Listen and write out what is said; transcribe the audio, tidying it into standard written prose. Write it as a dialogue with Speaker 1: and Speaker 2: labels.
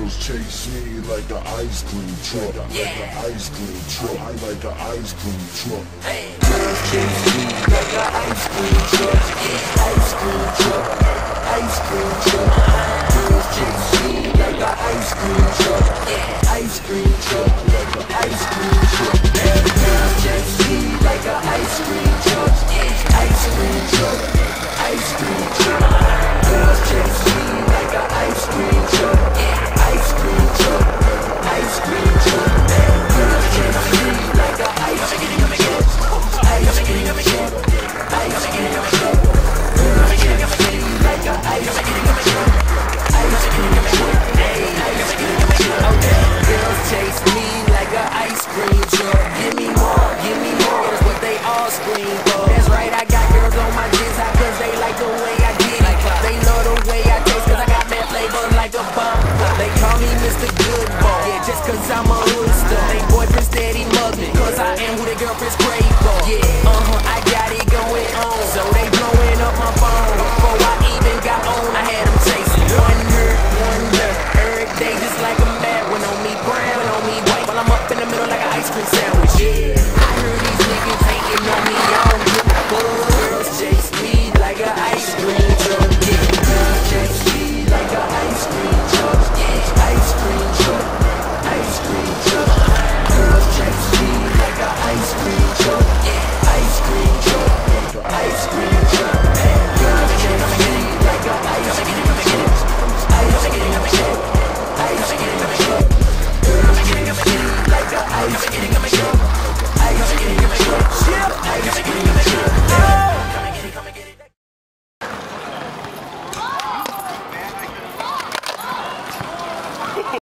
Speaker 1: Girls chase me like an ice cream truck. Like an ice cream truck. I like an ice cream truck. Girls chase me like an ice cream truck. Ice cream truck. Ice cream truck. Girls chase me like an ice cream truck. Ice cream truck. Like an ice cream truck. Girls chase me like an ice cream truck. Ice cream truck. Ice cream truck. Girls chase me like an ice cream truck. Ice cream truck. Ice cream truck. Girls chase me like an ice cream truck. Ice cream truck. Ice cream truck. Girls chase me like an ice cream truck. Ice cream truck. Ice cream truck. Okay. Girls chase me like an ice cream truck. Give me more is what they all scream for. That's right, I got girls on my diss high cause they like the way I get it. They love the way I taste cause I got that flavor like a bomb. They call me Mr. Good Boy, yeah, just cause I'm a hoodster. They boyfriend steady mug me cause I am who their girlfriends crave for. Yeah.